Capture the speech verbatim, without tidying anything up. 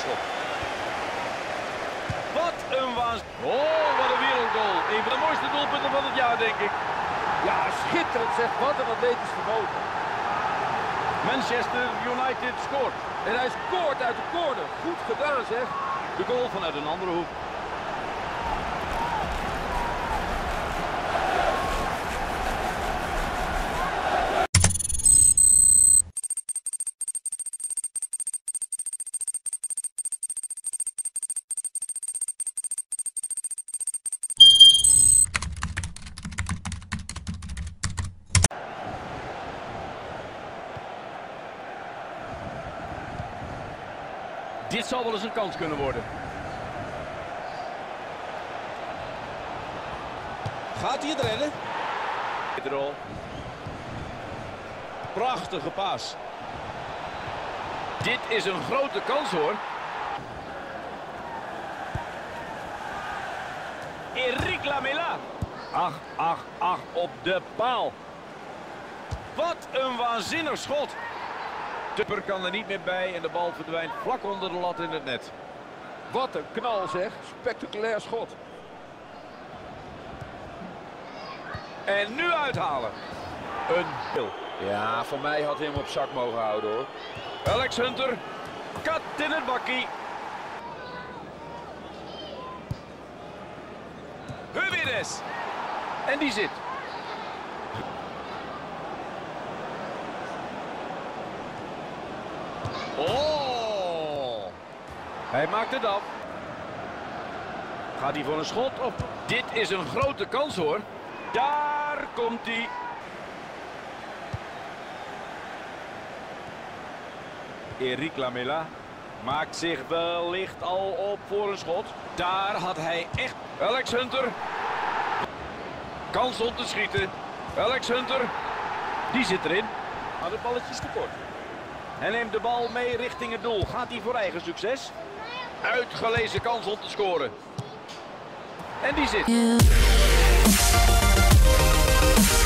schot. Wat een waanzin. Oh, wat een wereldgoal. Een van de mooiste doelpunten van het jaar, denk ik. Ja, schitterend zeg. Wat een atletisch vermogen. Manchester United scoort. En hij scoort uit de corner. Goed gedaan zeg. De goal vanuit een andere hoek. Dit zal wel eens een kans kunnen worden. Gaat hij het redden? Rol. Prachtige paas. Dit is een grote kans hoor. Eric Lamela. Ach, ach, ach, op de paal. Wat een waanzinnig schot. Tupper kan er niet meer bij en de bal verdwijnt vlak onder de lat in het net. Wat een knal zeg. Spectaculair schot. En nu uithalen. Een pil. Ja, van mij had hij hem op zak mogen houden hoor. Alex Hunter. Kat in het bakkie. Huvides. En die zit. Oh. Hij maakt het af. Gaat hij voor een schot of? Dit is een grote kans hoor. Daar komt hij. Eric Lamela maakt zich wellicht al op voor een schot. Daar had hij echt... Alex Hunter. Kans om te schieten. Alex Hunter. Die zit erin. Maar het balletje is te kort. Hij neemt de bal mee richting het doel. Gaat hij voor eigen succes? Uitgelezen kans om te scoren. En die zit.